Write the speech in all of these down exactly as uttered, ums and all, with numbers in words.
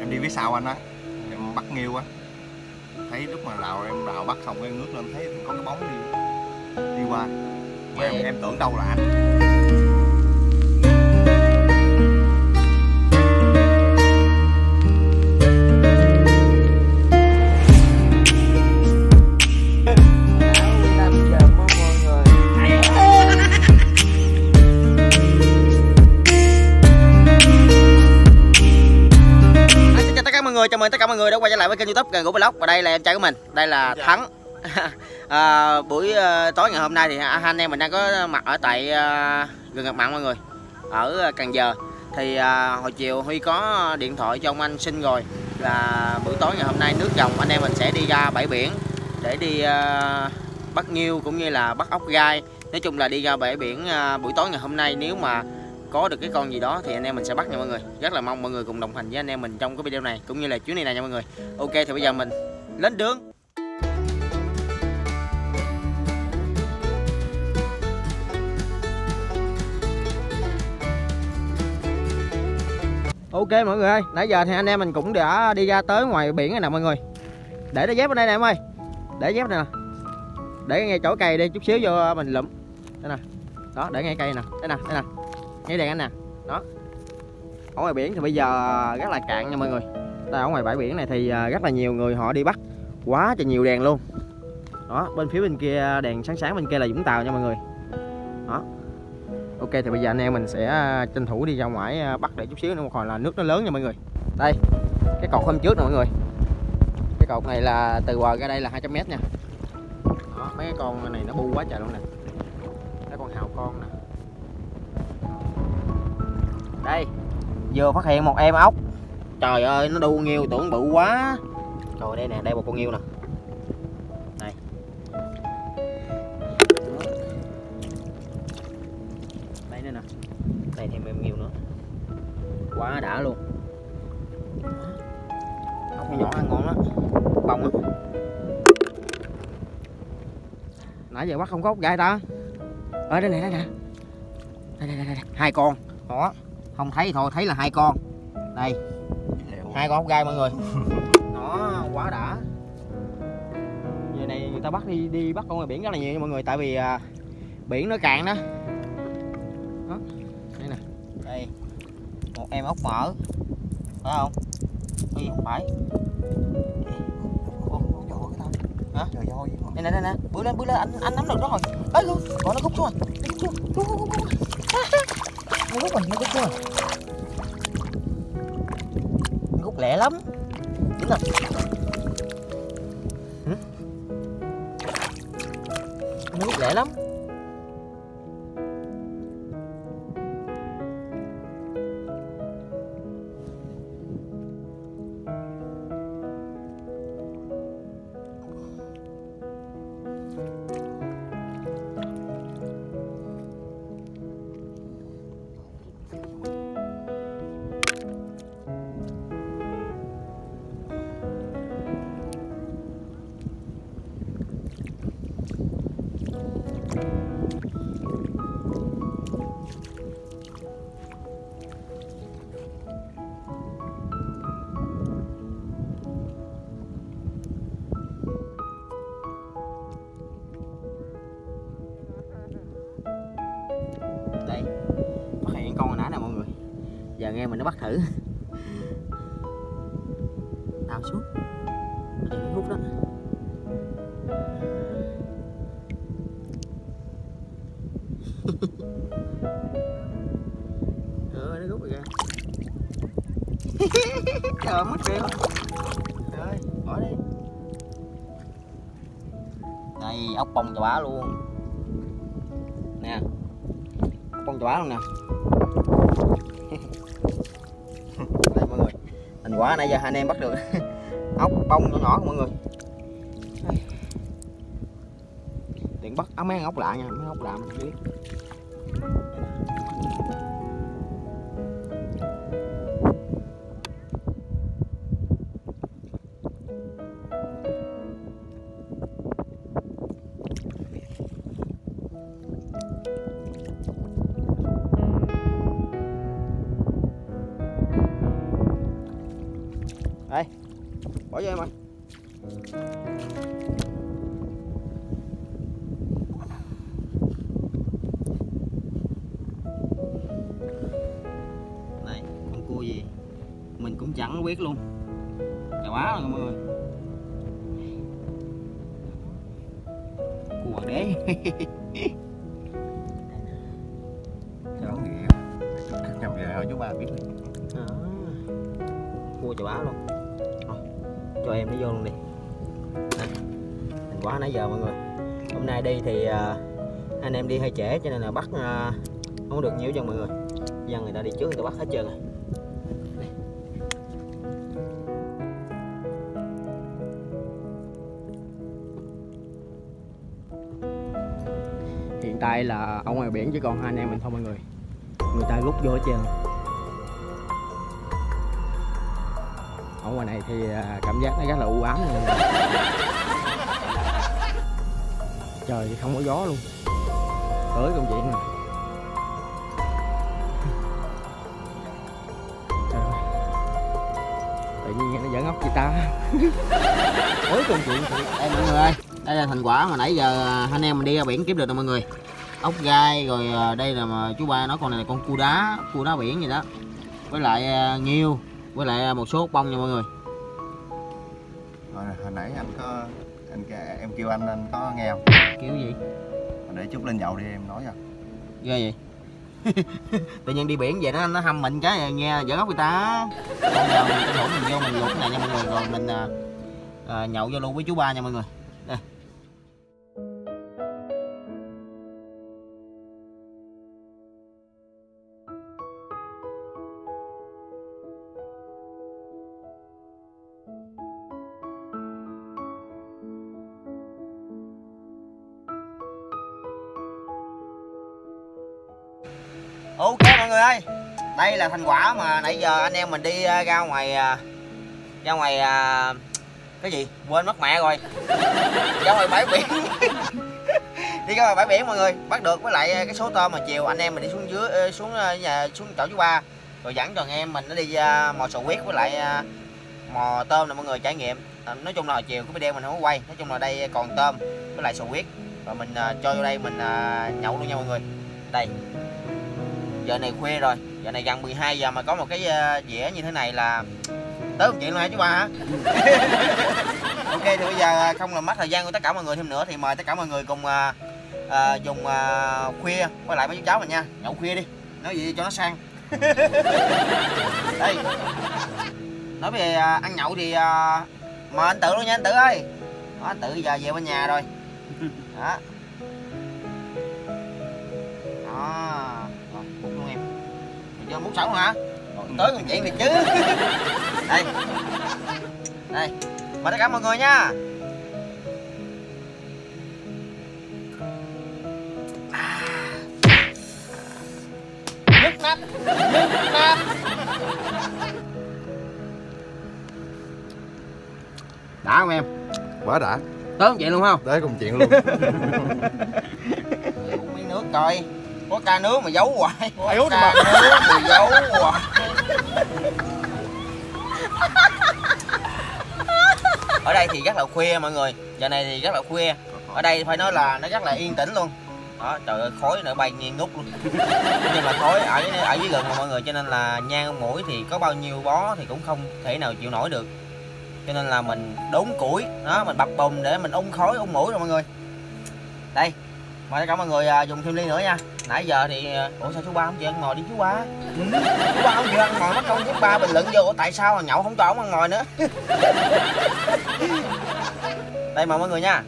em đi phía sau anh á, em bắt nghêu á, thấy lúc mà đào em đào bắt xong em ngước lên thấy có cái bóng đi đi qua, mà em, em tưởng đâu là anh. Chào mừng tất cả mọi người đã quay trở lại với kênh YouTube Gần Gũi Vlog, và đây là em trai của mình, đây là Thắng. à, buổi uh, tối ngày hôm nay thì hai anh em mình đang có mặt ở tại uh, gần Ngập Mặn mọi người, ở Cần Giờ. Thì uh, hồi chiều Huy có điện thoại cho ông anh Sinh rồi, là buổi tối ngày hôm nay nước rồng anh em mình sẽ đi ra bãi biển để đi uh, bắt nghêu cũng như là bắt ốc gai. Nói chung là đi ra bãi biển uh, buổi tối ngày hôm nay, nếu mà có được cái con gì đó thì anh em mình sẽ bắt nha mọi người. Rất là mong mọi người cùng đồng hành với anh em mình trong cái video này cũng như là chuyến đi này nha mọi người. Ok thì bây giờ mình lên đường. Ok mọi người ơi, nãy giờ thì anh em mình cũng đã đi ra tới ngoài biển rồi nè mọi người. Để cái dép ở đây nè em ơi. Để dép này nè. Để ngay chỗ cây đi chút xíu vô mình lụm. Đây nè. Đó, để ngay cây nè. Đây nè, đây nè. Ngay đèn anh nè. Đó. Ở ngoài biển thì bây giờ rất là cạn nha mọi người. Đây, ở ngoài bãi biển này thì rất là nhiều người họ đi bắt, quá trời nhiều đèn luôn. Đó, bên phía bên kia đèn sáng sáng bên kia là Vũng Tàu nha mọi người. Đó. Ok thì bây giờ anh em mình sẽ tranh thủ đi ra ngoài bắt để chút xíu nữa, một hồi là nước nó lớn nha mọi người. Đây, cái cột hôm trước nè mọi người. Cái cột này là từ bờ ra đây là hai trăm mét nha. Đó, mấy cái con này nó bu quá trời luôn nè. Cái con hào con nè. Đây, vừa phát hiện một em ốc. Trời ơi, nó đu nghêu tưởng bự quá. Rồi đây nè, đây một con nghêu nè. Đây. Đây nữa nè. Đây thêm em nghêu nữa. Quá đã luôn. Ốc nhỏ ăn ngon đó. Bông á. Nãy giờ bắt không có ốc gai ta. Ở đây nè, đây nè. Đây đây đây, đây. Hai con. Đó. Không thấy thôi, thấy là hai con. Đây. Hai con ốc gai mọi người. Đó, quá đã. Giờ này người ta bắt đi đi bắt con ngoài biển rất là nhiều nha mọi người, tại vì à, biển nó cạn đó. Đó. Đây nè. Đây. Một em ốc mỡ. Phải không? Ui, không phải. Hả? Trời ơi. Đây nè, đây nè. Bước lên, bước lên, anh anh nắm được nó rồi. Ê luôn, còn nó khúc xuống rồi. Nó khúc xuống. Khúc khúc khúc. Nó khúc rồi, nó khúc xuống rồi. Nó khúc lẹ lắm. Đúng rồi. Nó khúc lẹ lắm. Đây, phát hiện con hồi nãy nè mọi người. Giờ nghe mình nó bắt thử. Đào xuống. Đây cái hút đó. Trời ơi, nó rút rồi kìa. Trời mất kìa. Trời ơi, bỏ đi. Đây, ốc bông chà bá luôn. Nè. Con chó luôn nè. Đây mọi người, thành quả nãy giờ hai anh em bắt được ốc bông nhỏ nhỏ không mọi người. Tiện bắt ốc mấy con ốc lạ nha, mấy ốc lạ mình biết. Đây, bỏ vô em ơi. Này, con cua gì mình cũng chẳng biết luôn. Chà bá rồi mọi người. Cua hoàng đế. Chó nghĩa. Nhầm về hỏi chú ba biết. À, cua chà bá luôn. Thôi, cho em nó vô luôn đi. Này, thành quả nãy giờ mọi người. Hôm nay đi thì uh, anh em đi hơi trễ cho nên là bắt uh, không được nhiều dân mọi người. Dân người ta đi trước người ta bắt hết trơn rồi. Hiện tại là ở ngoài biển chỉ còn hai anh em mình thôi mọi người. Người ta rút vô hết trơn. Ở ngoài này thì cảm giác nó rất là u ám luôn. Trời thì không có gió luôn. Tới công chuyện rồi. Trời ơi. Tự nhiên nó dẫn ốc chị ta. Tới công chuyện thì... Đây mọi người ơi, đây là thành quả mà nãy giờ anh em mình đi ra biển kiếm được nè mọi người. Ốc gai rồi đây là mà chú ba nói con này là con cua đá, cua đá biển gì đó. Với lại nghêu, với lại một số ốc bông nha mọi người. Hồi, hồi nãy anh có anh em kêu anh anh có nghe không? Kiểu gì? Để chút lên nhậu đi em nói cho. Ghê vậy? Tự nhiên đi biển vậy nó nó hâm mình cái nghe giỡn ốc người ta. Bây giờ mình tranh thủ mình vô mình luộc cái này nha mọi người, rồi mình à, à, nhậu vô luôn với chú ba nha mọi người. Đây. Ok mọi người ơi, đây là thành quả mà nãy giờ anh em mình đi ra ngoài ra ngoài cái gì quên mất mẹ rồi, ra ngoài bãi biển. Đi ra ngoài bãi biển mọi người bắt được, với lại cái số tôm mà chiều anh em mình đi xuống dưới xuống nhà xuống chỗ chú ba rồi dẫn cho anh em mình nó đi mò sò huyết với lại mò tôm nè mọi người trải nghiệm. Nói chung là hồi chiều cái video mình không có quay, nói chung là đây còn tôm với lại sò huyết rồi mình cho vô đây mình nhậu luôn nha mọi người. Đây giờ này khuya rồi, giờ này gần mười hai giờ mà có một cái dĩa như thế này là tới một chuyện luôn hả chú ba hả? Ok thì bây giờ không làm mất thời gian của tất cả mọi người thêm nữa thì mời tất cả mọi người cùng uh, uh, dùng uh, khuya với lại mấy chú cháu mình nha, nhậu khuya đi, nói gì cho nó sang. Đây nói về uh, ăn nhậu thì uh, mời anh Tự luôn nha anh Tự ơi. Đó, anh Tự giờ về bên nhà rồi. Đó. Đó. Rồi, múc luôn em. Mình vô múc sẵn hả? Rồi, tới công chuyện thì chứ. Đây. Đây. Mời tất cả mọi người nha. À. Nhức nách, nhức nách. Đã không em? Quá đã. Tới công chuyện luôn không? Tới công chuyện luôn. Uống miếng nước coi. Có ca nước mà giấu hoài. Có ca nước mà giấu hoài. Ở đây thì rất là khuya mọi người. Giờ này thì rất là khuya. Ở đây phải nói là nó rất là yên tĩnh luôn. Đó, trời ơi khói nữa bay nghiêng ngút luôn. Nhưng mà khói ở ở dưới gần mà mọi người, cho nên là nhang mũi thì có bao nhiêu bó thì cũng không thể nào chịu nổi được. Cho nên là mình đốn củi, đó mình bập bùng để mình ung khói ung mũi rồi mọi người. Đây, mời tất cả mọi người dùng thêm ly nữa nha. Nãy giờ thì ủa sao chú ba không chịu ăn ngồi đi chú ba? Ừ. Chú ba không chịu ăn ngồi mất công chú ba bình luận vô ủa tại sao mà nhậu không cho ổng ăn ngồi nữa. Đây mời mọi người nha.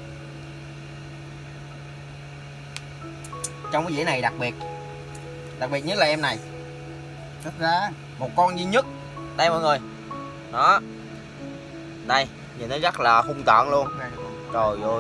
Trong cái dĩa này đặc biệt đặc biệt nhất là em này, thật ra một con duy nhất đây mọi người. Đó đây nhìn nó rất là hung tợn luôn. Trời ơi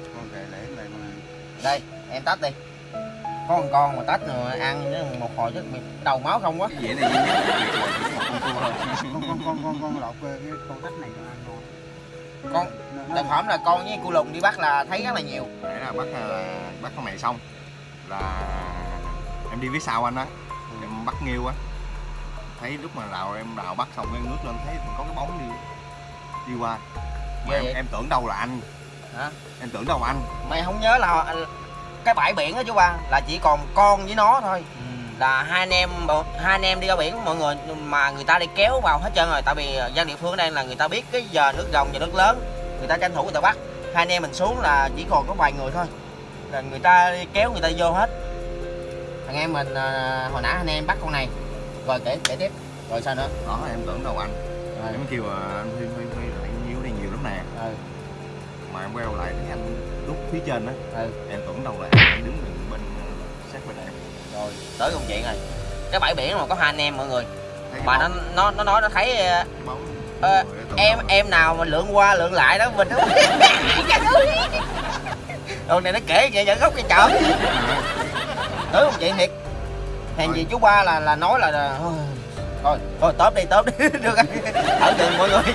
đây em tách đi, có một con mà tách rồi ăn một hồi chắc đầu máu không quá. Vậy này duy nhất một con cua thôi. con con con con con lột cái con tách này ăn ngon. Con thực phẩm là con với cua lùng đi bắt là thấy rất là nhiều. Nãy là bắt là bắt con này xong là em đi phía sau anh á, em bắt nghêu á, thấy lúc mà đào em đào bắt xong cái ngước lên thấy có cái bóng đi đi qua. Mà em, em tưởng đâu là anh. Hả? Em tưởng đâu là anh. Mày không nhớ là cái bãi biển đó chú ba là chỉ còn con với nó thôi. Ừ. Là hai anh em hai anh em đi ra biển mọi người, mà người ta đi kéo vào hết trơn rồi, tại vì dân địa phương ở đây là người ta biết cái giờ nước rồng và nước lớn, người ta tranh thủ người ta bắt. Hai anh em mình xuống là chỉ còn có vài người thôi, là người ta đi kéo người ta vô hết. Thằng em mình hồi nãy anh em bắt con này rồi kể kể tiếp rồi sao nữa đó. Em tưởng đâu anh rồi. Em kêu anh Huy Huy Huy lại nhiều đây nhiều lắm nè. Ừ. Mà em quay lại thấy anh lúc phía trên á. Ừ. Em tưởng đâu là anh đứng bên sát bên em. Rồi tới công chuyện rồi, cái bãi biển mà có hai anh em mọi người thấy mà nó nó nó nói nó thấy bóng, ờ, em em nào mà lượn qua lượn lại đó mình không rồi này nó kể vậy dẫn gốc cái chợ tới công chuyện thiệt. Hèn gì chú ba là là nói là, là thôi thôi tớp đi tớp đi được ở đường mọi người.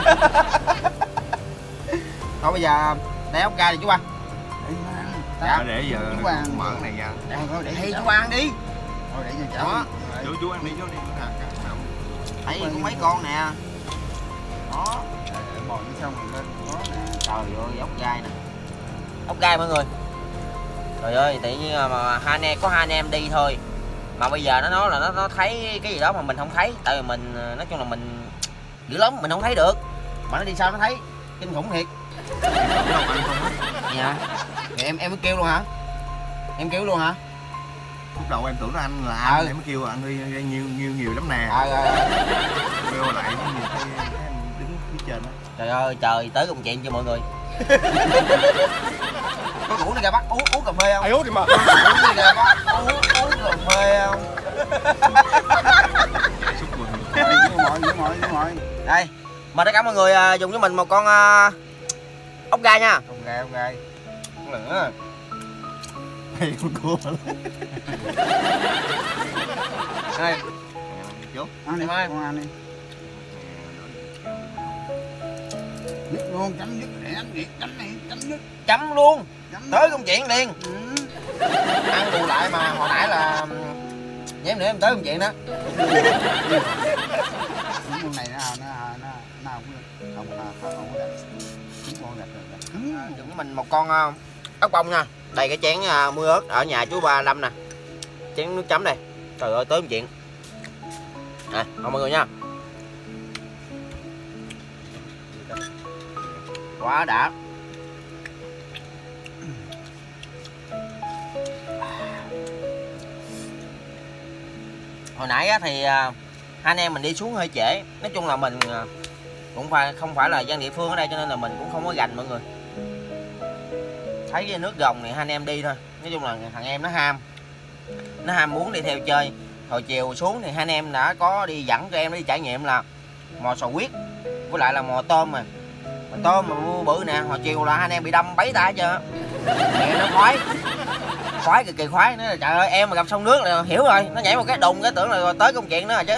Thôi bây giờ để ốc ca đi chú ba. Dạ để giờ mở cái này ra. Thì chú ăn đi. Thôi để cho đó. Chú chú ăn đi chú đi. Thấy có mấy con nè. Đó. Bò như xong rồi lên có nè. Trời ơi ốc gai nè. Ốc gai mọi người. Trời ơi tự nhiên mà hai anh em có hai anh em đi thôi. Mà bây giờ nó nói là nó nó thấy cái gì đó mà mình không thấy, tại vì mình nói chung là mình dữ lắm mình không thấy được. Mà nó đi sao nó thấy kinh khủng thiệt. Dạ. Thì em em mới kêu luôn hả? Em kêu luôn hả? Lúc đầu em tưởng là anh là anh, ừ. Em mới kêu anh đi nhiều nhiều nhiều lắm nè. Ờ ờ. Quay lại cái gì thấy anh đứng phía trên đó. Trời ơi trời tới công chuyện cho mọi người. Có rủ đi ra bắt uống uống cà phê không? Ai uống đi mà. Uống đi ra bắt uống uống cà phê không? Đây, mời tất cả mọi người dùng với mình một con uh, ốc gai nha. Ốc gai, ốc gai. Con lửa. Đây con cua. Đây. Chú. Ăn đi, con ăn đi. Dứt luôn, chấm dứt để anh đi, chấm này, chấm dứt. Chấm luôn. Chấm tới công chuyện liền. Ừ. Ăn bù lại mà hồi nãy là nhém nữa em tới công chuyện đó. Những con này nó nó nó nó không không không không đẹp. Chúng con đẹp rồi. Dùng với mình một con uh, ốc bông nha. Đây cái chén uh, muối ớt ở nhà chú ba Lâm nè. Chén nước chấm đây. Trời ơi tới công chuyện. À, mời mọi người nha. Quá đã. Hồi nãy á, thì hai anh em mình đi xuống hơi trễ. Nói chung là mình cũng phải không phải là dân địa phương ở đây cho nên là mình cũng không có gành mọi người. Thấy cái nước gồng này hai anh em đi thôi. Nói chung là thằng em nó ham. Nó ham muốn đi theo chơi. Hồi chiều xuống thì hai anh em đã có đi dẫn cho em đi trải nghiệm là mò sò huyết với lại là mò tôm mà. Mà tôm mà bự nè, hồi chiều là hai anh em bị đâm bấy tay chưa. Mẹ nó khoái. Khoái cực kỳ khoái nữa. Trời ơi em mà gặp sông nước là hiểu rồi, nó nhảy một cái đùng cái tưởng là tới công chuyện nữa rồi chứ.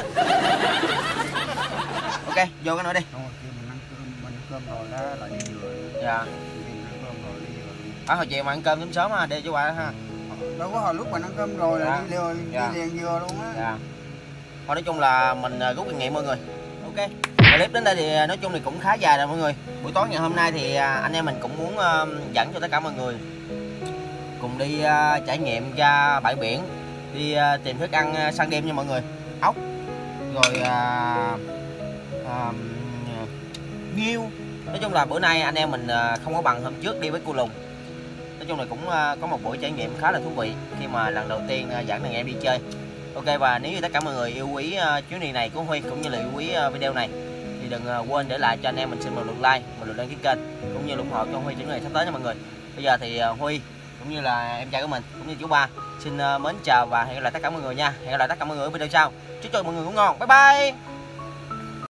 Ok, vô cái nữa đi. Không, khi mình ăn cơm, mình ăn cơm rồi đó là đi vừa. Dạ. Ăn cơm rồi đi vừa. À, hồi chiều mà ăn cơm sớm sớm ha, đi chú ba ha. Đâu có hồi lúc mình ăn cơm rồi là dạ. đi liền dạ. đi liền vừa luôn á. Dạ. Thôi nói chung là mình rút kinh nghiệm mọi người. Ok. Clip đến đây thì nói chung thì cũng khá dài rồi mọi người. Buổi tối ngày hôm nay thì anh em mình cũng muốn uh, dẫn cho tất cả mọi người cùng đi uh, trải nghiệm ra bãi biển, đi uh, tìm thức ăn uh, săn đêm nha mọi người. Ốc rồi uh, uh, nghêu. Nói chung là bữa nay anh em mình uh, không có bằng hôm trước đi với cô Lùng. Nói chung là cũng uh, có một buổi trải nghiệm khá là thú vị khi mà lần đầu tiên uh, dẫn thằng em đi chơi. Ok, và nếu như tất cả mọi người yêu quý uh, chuyến đi này của Huy cũng như là yêu quý uh, video này thì đừng uh, quên để lại cho anh em mình xin một lượt like, một lượt đăng ký kênh cũng như ủng hộ cho Huy chuyến này sắp tới nha mọi người. Bây giờ thì uh, Huy cũng như là em trai của mình cũng như chú ba xin uh, mến chào và hẹn gặp lại tất cả mọi người nha. Hẹn gặp lại tất cả mọi người ở video sau. Chúc cho mọi người ngủ ngon. Bye bye.